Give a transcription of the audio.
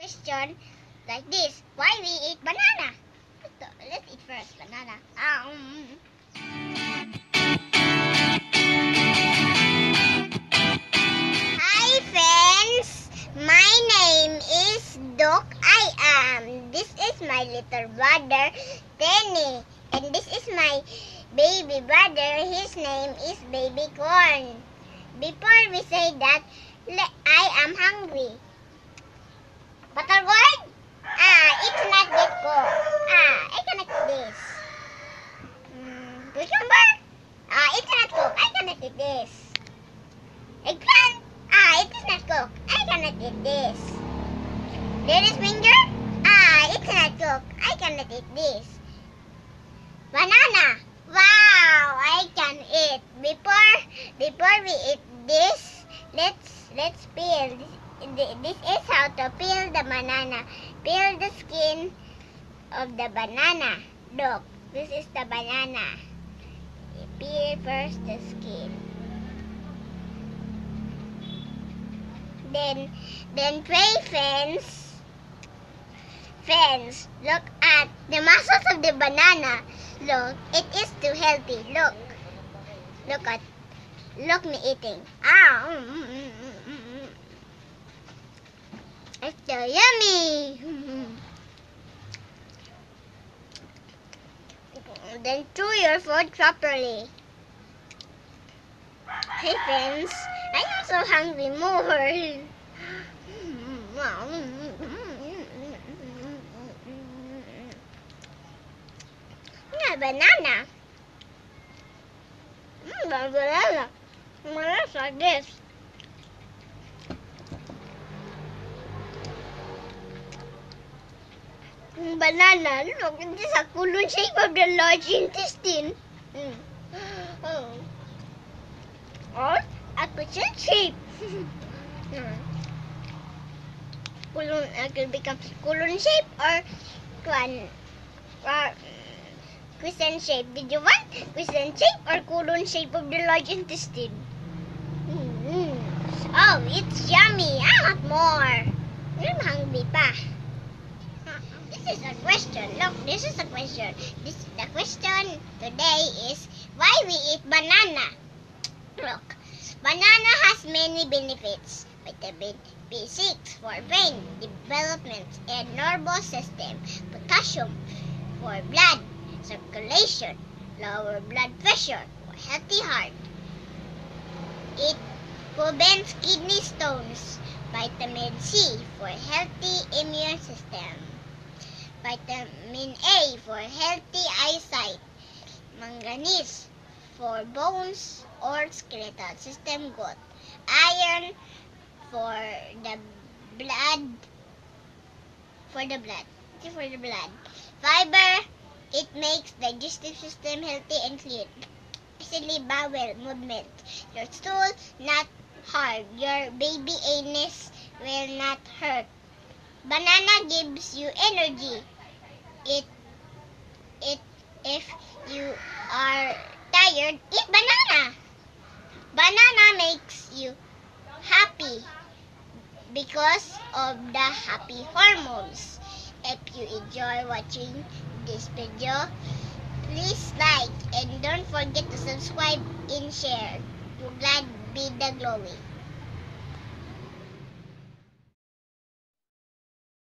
question like this. Why we eat banana? Let's eat first banana. Hi friends, my name is Doc. This is my little brother Tenny, and this is my baby brother. His name is Baby Corn. Before we say that, I am hungry. Buttercorn? It's not that cool. I cannot eat this. Cucumber? It's not cooked. I cannot eat this. Eggplant? It is not cooked. I cannot eat this. Lettuce finger? It's not cooked. I cannot eat this. Banana? Wow, I can eat. Before we eat this, let's peel. This is how to peel the banana. Peel the skin of the banana. Look, this is the banana. Peel first the skin. Then tray friends, look at the muscles of the banana. Look, it is too healthy. Look me eating. It's so yummy. Then chew your food properly. Hey friends, I am so hungry more. Banana. Banana. Banana like this. Banana, look, it is a colon shape of the large intestine. Or a question shape. Colon could become colon shape or crescent shape. Did you want crescent shape or colon shape of the large intestine? Oh, it's yummy. I want more. I'm hungry pa. This is a question. Look, this is a question. The question today is why we eat banana. Look, banana has many benefits. Vitamin B6 for brain development and nervous system. Potassium for blood circulation. Lower blood pressure for healthy heart. It prevents kidney stones. Vitamin C for healthy immune system. Vitamin A for healthy eyesight. Manganese for bones or skeletal system growth. Iron for the blood. Fiber, it makes digestive system healthy and clean. Easily bowel movement. Your stool not hard. Your baby anus will not hurt. Banana gives you energy. If you are tired, eat banana. Banana makes you happy because of the happy hormones. If you enjoy watching this video, please like and don't forget to subscribe and share. To glad be the glowing.